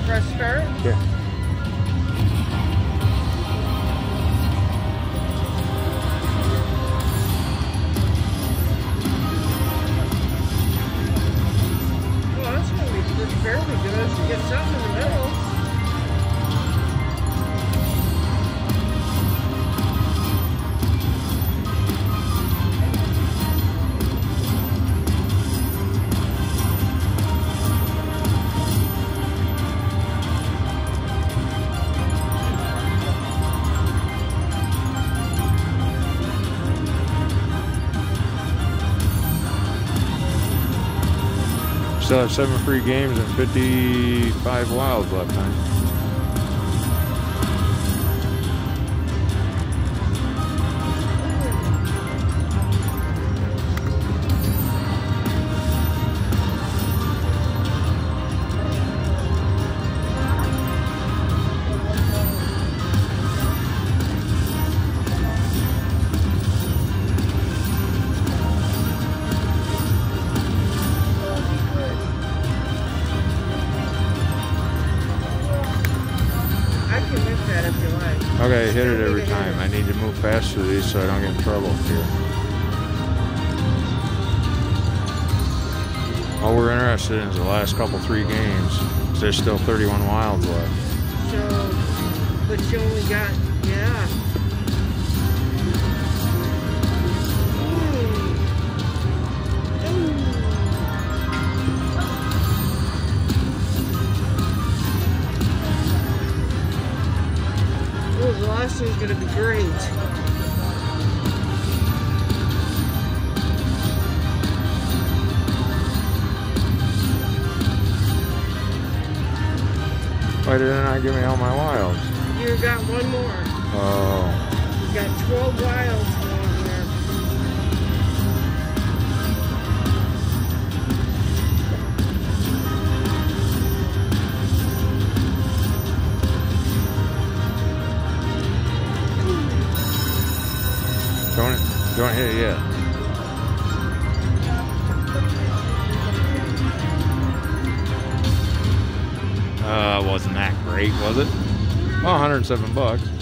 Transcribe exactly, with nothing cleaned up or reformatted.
Press start? Yeah. Well, that's going to be pretty fairly good if you get something in the middle. Still have seven free games and fifty-five wilds left, huh? Okay, hit it every time. I need to move fast through these so I don't get in trouble here. All we're interested in is the last couple three games. There's still thirty-one wilds left. So, but you only got, yeah. Oh, the last one's going to be great. Why didn't I give me all my wilds? You got one more. Oh. You got twelve wilds going there. Don't, don't hit it yet. Uh, wasn't that great, was it? Well, one hundred seven bucks.